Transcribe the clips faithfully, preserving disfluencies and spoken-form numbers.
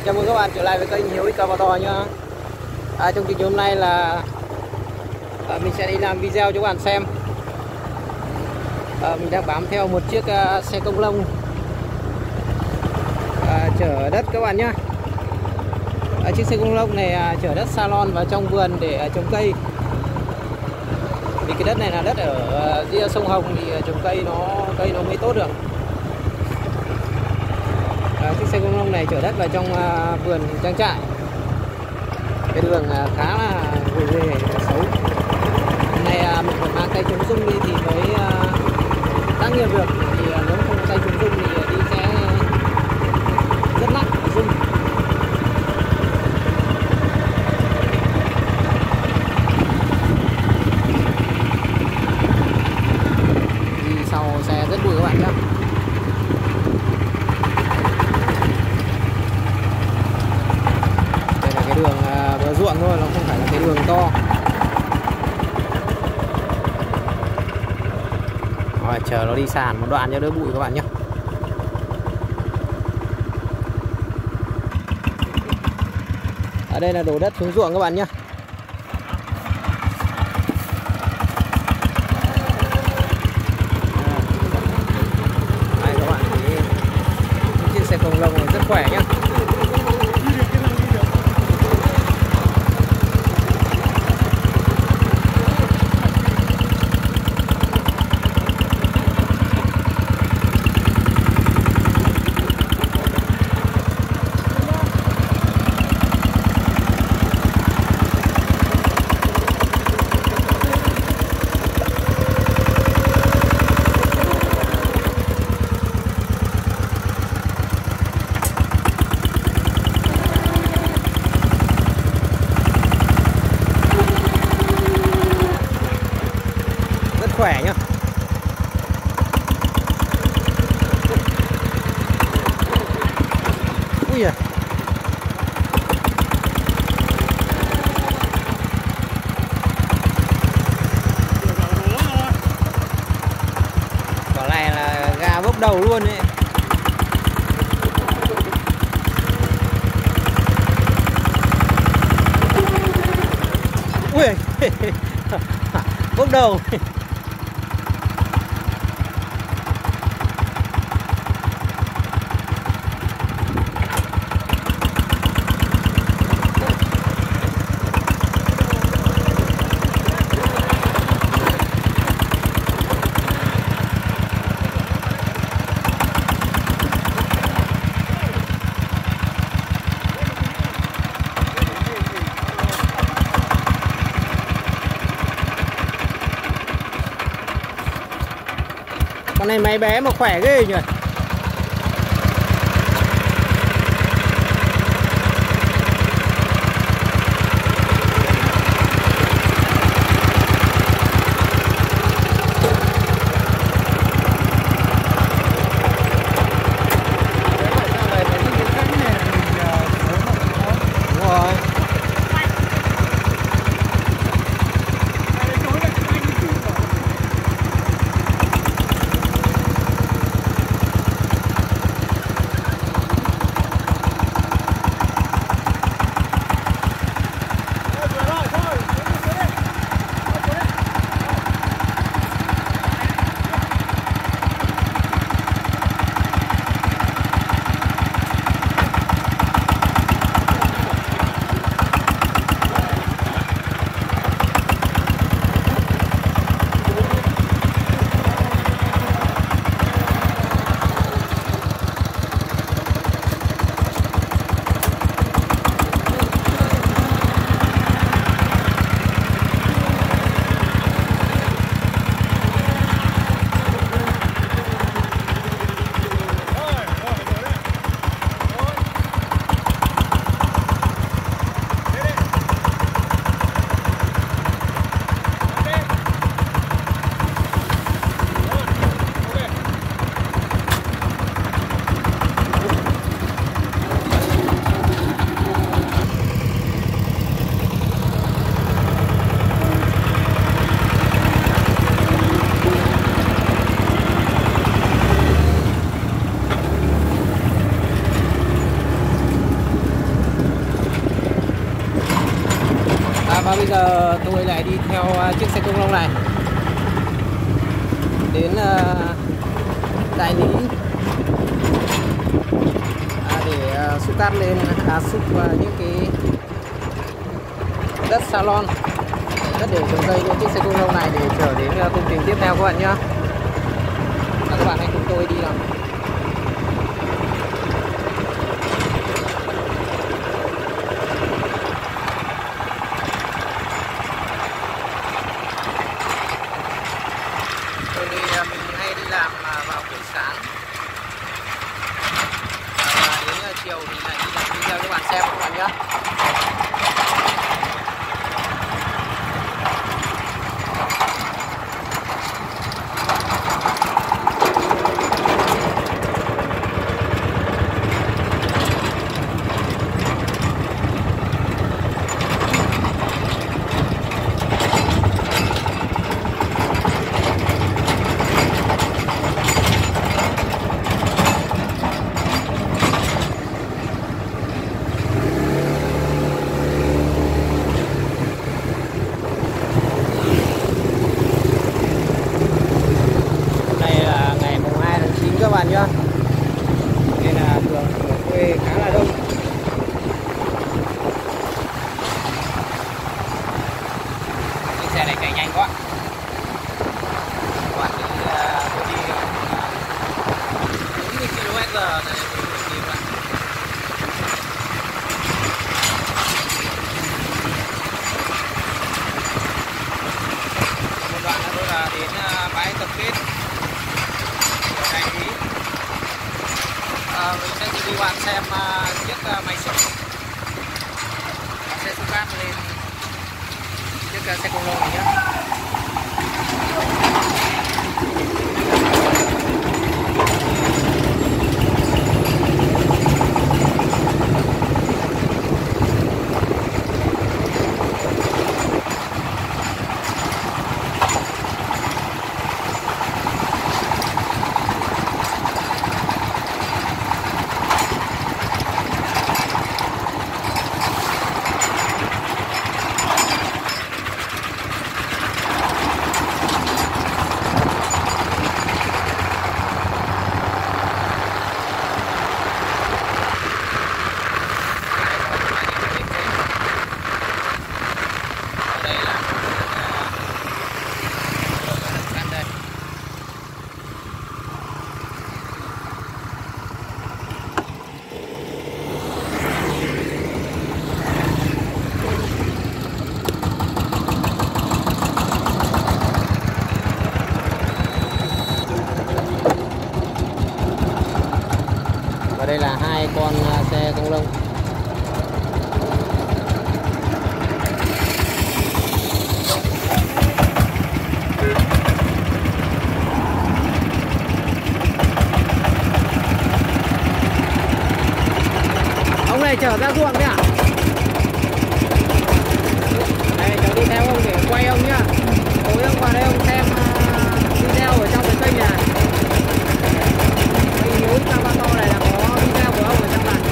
chào mừng các bạn trở lại với kênh Hiếu Cà Vào To nhá. À, trong chương trình hôm nay là à, mình sẽ đi làm video cho các bạn xem. À, mình đang bám theo một chiếc uh, xe công lông à, chở đất các bạn nhá. À, chiếc xe công lông này à, chở đất salon vào trong vườn để à, trồng cây. Vì cái đất này là đất ở uh, ria sông Hồng thì uh, trồng cây nó cây nó mới tốt được. À, chiếc xe công nông này chở đất vào trong uh, vườn trang trại. Cái đường uh, khá là gồ ghề xấu. Hôm nay uh, mình phải mang tay chống rung đi thì mới uh, tác nghiệp được. Thì uh, nếu không có tay chống rung thì uh, đi sẽ rất lắc và rung. Đi sau xe rất bụi các bạn nhé. Đường bờ ruộng thôi, nó không phải là cái đường to. Rồi chờ nó đi sàn một đoạn cho đỡ bụi các bạn nhé. Ở đây là đổ đất xuống ruộng các bạn nhé. Đây các bạn thấy chiếc xe công lông rất khỏe nhé. Khỏe nhá. Ui à. Quả này là gà bốc đầu luôn đấy. Ui bốc đầu. Con này máy bé mà khỏe ghê nhỉ. giờ tôi lại đi theo chiếc xe công nông này đến Đại Lý à, để xúc cát lên, à, xúc những cái đất salon, đất để trồng cây cho chiếc xe công nông này để chở đến công trình tiếp theo các bạn nhé. Các bạn hãy cùng tôi đi nào. Mình hay đi làm vào buổi sáng và đến chiều thì lại đi làm video cho các bạn xem các bạn nhé. Các bạn nhá, nên là đường ở quê khá là đông. Chiếc xe này chạy nhanh quá. Các bạn đi, tôi đi bốn mươi ki lô mét giờ này đi bạn. Một đoạn nữa tôi là đến bãi tập kết Đại Lý. À, mình sẽ đi bạn xem uh, chiếc uh, máy xúc xe xúc cát lên chiếc uh, xe công nông này nhé. Và đây là hai con xe công nông. Ông này chở ra ruộng đấy à? Đây cháu đi theo ông để quay ông nhá. Tối ông vào đây ông xem video ở trong cái kênh này. Kênh Hiếu Cam Ba To này là có video của ông ở trong này.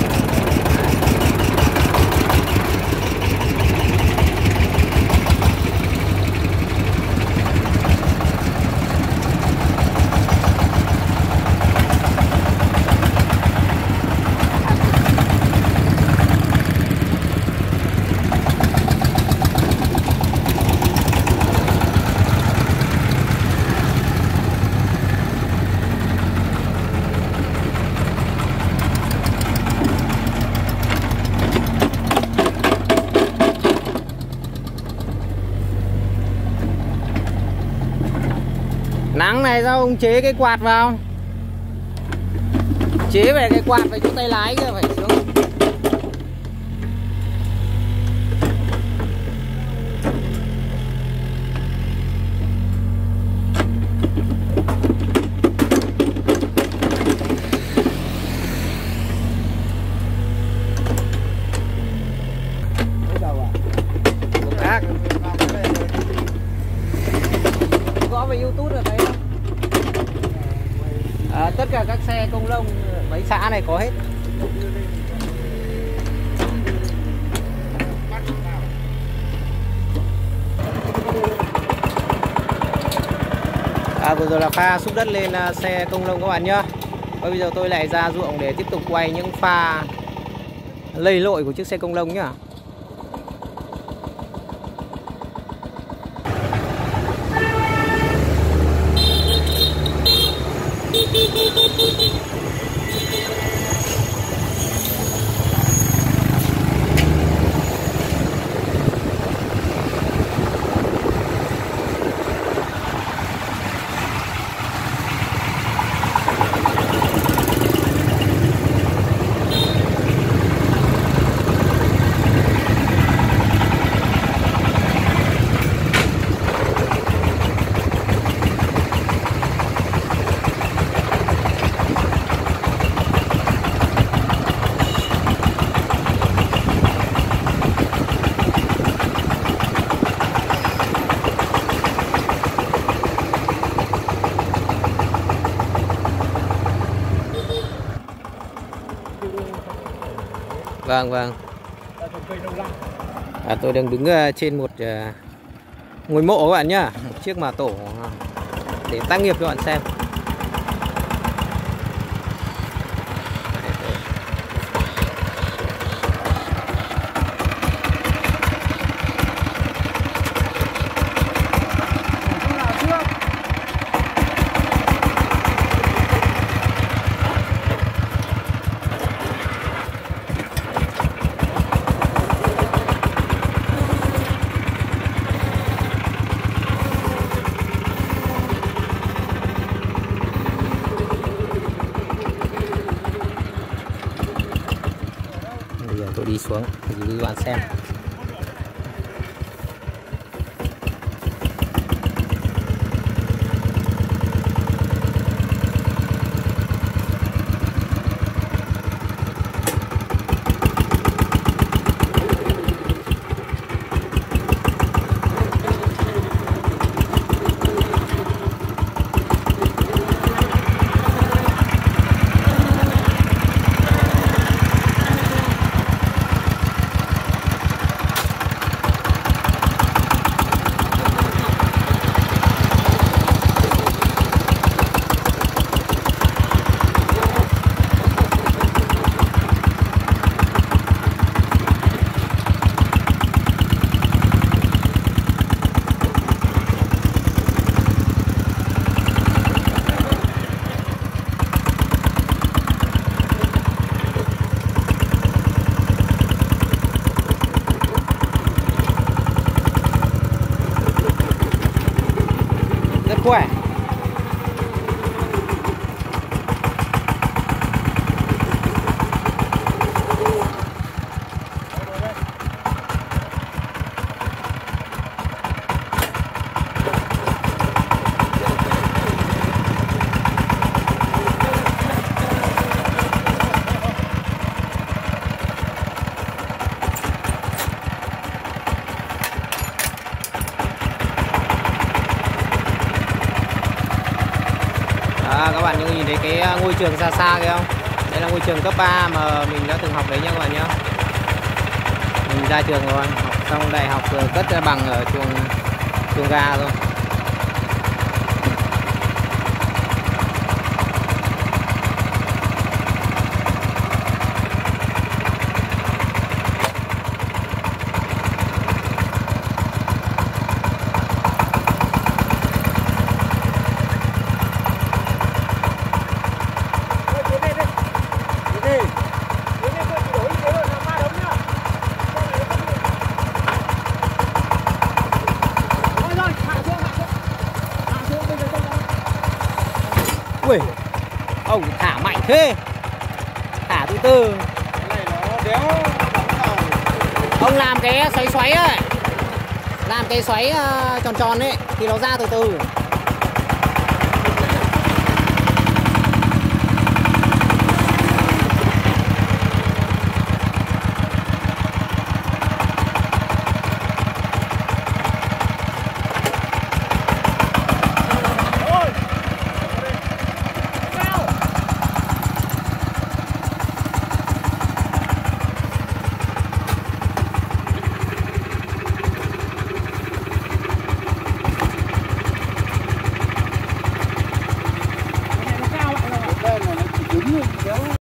Nắng này sao ông chế cái quạt vào? Chế về cái quạt về chỗ tay lái kia phải xuống. Gõ về YouTube rồi thấy không? À, tất cả các xe công nông mấy xã này có hết. À, vừa rồi là pha xúc đất lên uh, xe công nông các bạn nhá. Và bây giờ tôi lại ra ruộng để tiếp tục quay những pha lầy lội của chiếc xe công nông nhá. Vâng vâng. À, tôi đang đứng trên một uh, ngôi mộ các bạn nhá, một chiếc mả tổ để tác nghiệp cho bạn xem. Bây giờ tôi đi xuống để các bạn xem. Khỏe. À, các bạn nhìn thấy cái ngôi trường xa xa kìa không? Đây là ngôi trường cấp ba mà mình đã từng học đấy nha các bạn nhé. Mình ra trường rồi, học xong đại học rồi cất bằng ở trường trường ga rồi. Ui, ông thả mạnh thế, thả từ từ. Cái này nó đéo vào. Ông làm cái xoáy xoáy ấy, làm cái xoáy uh, tròn tròn ấy thì nó ra từ từ. đéo